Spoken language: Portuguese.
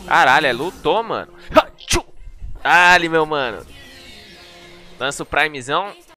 Caralho, lutou, mano. Dale, meu mano. Lança o primezão.